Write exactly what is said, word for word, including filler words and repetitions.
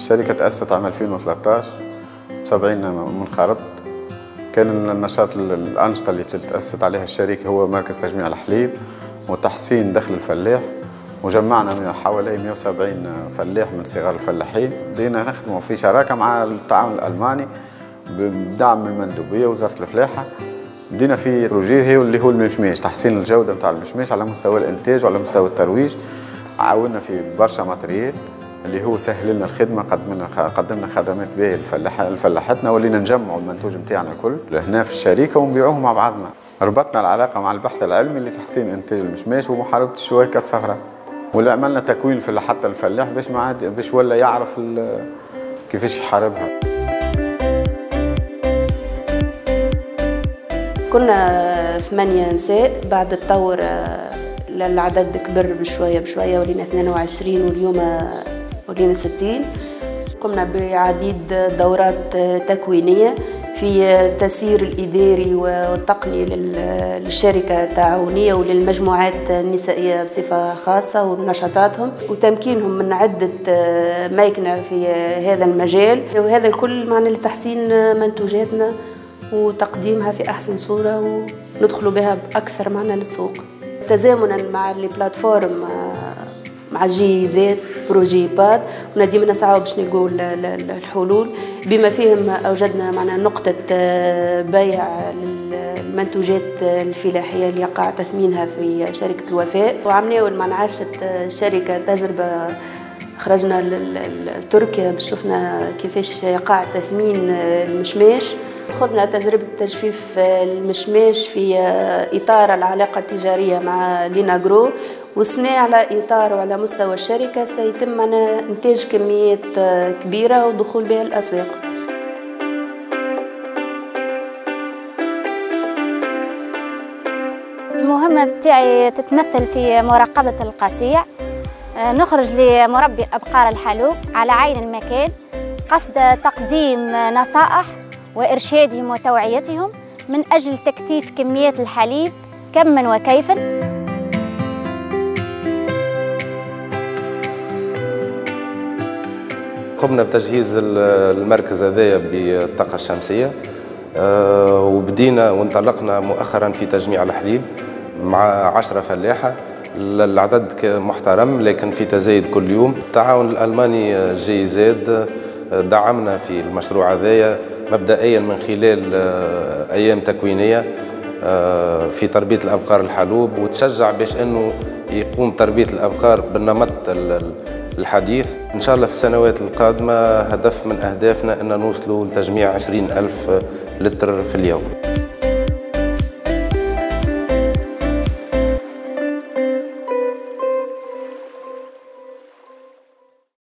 الشركة تأسست عام ألفين وثلاثة عشر بسبعين منخرط. كان النشاط الأنشطة اللي تأسست عليها الشركة هو مركز تجميع الحليب وتحسين دخل الفلاح، وجمعنا حوالي مئة وسبعين فلاح من صغار الفلاحين. بدينا نخدموا في شراكة مع التعاون الألماني بدعم المندوبية ووزارة الفلاحة. بدينا في بروجي هي اللي هو المشماش، تحسين الجودة نتاع المشماش على مستوى الإنتاج وعلى مستوى الترويج. عاوننا في برشا ماتريال اللي هو سهل لنا الخدمة، قدمنا قدمنا خدمات باهية لفلاحتنا، ولينا نجمعوا المنتوج نتاعنا الكل هنا في الشركة ونبيعوه مع بعضنا. ربطنا العلاقة مع البحث العلمي لتحسين إنتاج المشماش ومحاربة الشويكة الصغرى، واللي عملنا تكوين في حتى الفلاح باش ما عاد باش ولا يعرف كيفاش يحاربها. كنا ثمانية نساء، بعد التطور العدد كبر بشوية بشوية، ولينا اثنين وعشرين واليوم ولينا ستين. قمنا بعديد دورات تكوينية في التسيير الإداري والتقني للشركة التعاونية وللمجموعات النسائية بصفة خاصة ونشاطاتهم، وتمكينهم من عدة ميكنة في هذا المجال، وهذا الكل معنا لتحسين منتوجاتنا وتقديمها في أحسن صورة وندخلوا بها بأكثر معنا للسوق. تزامنا مع البلاتفورم مع جي زيت بروجي باد، كنا ديما نسعوا باش نلقوا الحلول، بما فيهم اوجدنا معنا نقطه بيع للمنتوجات الفلاحيه اللي يقع تثمينها في شركه الوفاء. وعملنا مع عاشت الشركه تجربه، خرجنا لتركيا باش شفنا كيفاش يقع تثمين المشماش. خذنا تجربة تجفيف المشماش في إطار العلاقة التجارية مع ليناغرو، وسنة على إطار وعلى مستوى الشركة سيتم معنا إنتاج كميات كبيرة ودخول بها الأسواق. المهمة بتاعي تتمثل في مراقبة القطيع، نخرج لمربي أبقار الحلوب على عين المكان قصد تقديم نصائح وإرشادهم وتوعيتهم من أجل تكثيف كميات الحليب كماً وكيفاً. قمنا بتجهيز المركز هذايا بالطاقة الشمسية، وبدينا وانطلقنا مؤخراً في تجميع الحليب مع عشرة فلاحة. العدد محترم لكن في تزايد كل يوم. التعاون الألماني جي زاد دعمنا في المشروع هذايا مبدئيا من خلال أيام تكوينية في تربية الأبقار الحلوب، وتشجع باش أنه يقوم تربية الأبقار بالنمط الحديث. إن شاء الله في السنوات القادمة هدف من أهدافنا أن نوصلوا لتجميع عشرين ألف لتر في اليوم.